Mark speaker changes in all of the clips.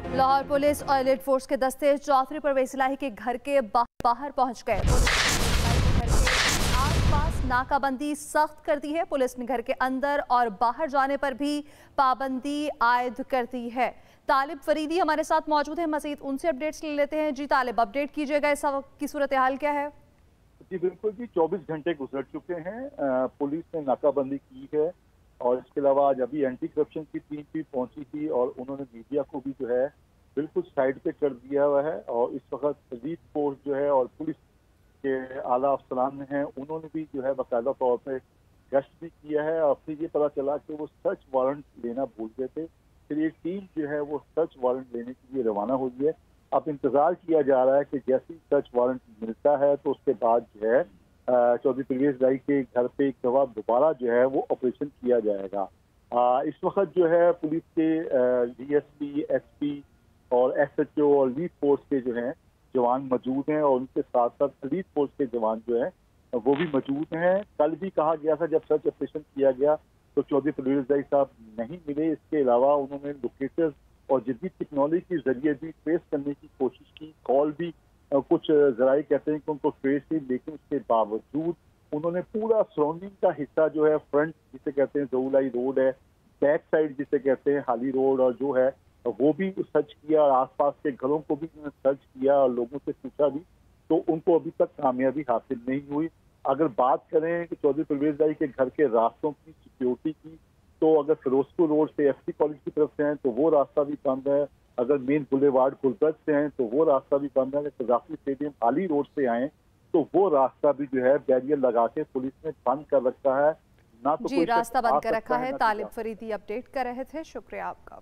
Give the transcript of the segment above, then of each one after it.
Speaker 1: Lahore police और elite force के दस्ते चौधरी परवेज इलाही के घर के बाहर पहुंच गए। पुलिस ने घर के आसपास नाकाबंदी सख्त कर दी है। पुलिस ने घर के अंदर और बाहर जाने पर भी पाबंदी आयद कर दी है। तालिब फरीदी हमारे साथ मौजूद है, मजीद उनसे अपडेट्स ले लेते हैं। जी तालिब, अपडेट कीजिएगा, इस वक्त की सूरत हाल क्या है?
Speaker 2: जी बिल्कुल जी, 24 घंटे गुजर चुके हैं। पुलिस ने नाकाबंदी की है और इसके अलावा आज अभी एंटी करप्शन की टीम भी पहुंची थी और उन्होंने मीडिया को भी जो है बिल्कुल साइड पे कर दिया हुआ है। और इस वक्त एलीट फोर्स जो है और पुलिस के आला अफसरान में हैं, उन्होंने भी जो है बाकायदा तौर पर गश्त भी किया है। और फिर ये पता चला कि वो सर्च वारंट लेना भूल गए थे। फिर एक टीम जो है वो सर्च वारंट लेने के लिए रवाना हुई है। अब इंतजार किया जा रहा है कि जैसे ही सर्च वारंट मिलता है तो उसके बाद जो है चौधरी परवेज इलाही के घर पे एक दफा दोबारा जो है वो ऑपरेशन किया जाएगा। इस वक्त जो है पुलिस के डीएसपी, एसपी और एसएचओ और एलीट फोर्स के जो हैं जवान मौजूद हैं और उनके साथ साथ एलीट फोर्स के जवान जो हैं वो भी मौजूद हैं। कल भी कहा गया था जब सर्च ऑपरेशन किया गया तो चौधरी परवेज इलाही साहब नहीं मिले। इसके अलावा उन्होंने लोकेटर्स और जदीद टेक्नोलॉजी के जरिए भी ट्रेस करने की कोशिश की। कॉल भी कुछ जराये कहते हैं कि उनको ट्रेस थी, लेकिन उसके बावजूद उन्होंने पूरा सराउंडिंग का हिस्सा जो है, फ्रंट जिसे कहते हैं जऊलाई रोड है, बैक साइड जिसे कहते हैं हाली रोड, और जो है वो भी सर्च किया और आसपास के घरों को भी उन्होंने सर्च किया और लोगों से पूछा भी, तो उनको अभी तक कामयाबी हासिल नहीं हुई। अगर बात करें कि चौधरी परवेज इलाही के घर के रास्तों की सिक्योरिटी की, तो अगर फिरोजपुर रोड से एफसी कॉलेज की तरफ से हैं तो वो रास्ता भी बंद है। अगर मेन बुलेवार्ड गुलबर्ग से हैं तो वो रास्ता भी बंद है। अगर कजाफी स्टेडियम हाली रोड से आए तो वो रास्ता भी जो है बैरियर लगा के पुलिस ने बंद कर रखा है। ना तो
Speaker 1: जी, रास्ता बंद कर रखा है। तालिब
Speaker 2: है।
Speaker 1: फरीदी अपडेट कर रहे थे, शुक्रिया आपका।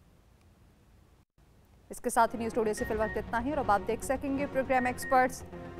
Speaker 1: इसके साथ ही न्यूज़ टुडे से फिलहाल इतना ही और अब आप देख सकेंगे प्रोग्राम एक्सपर्ट्स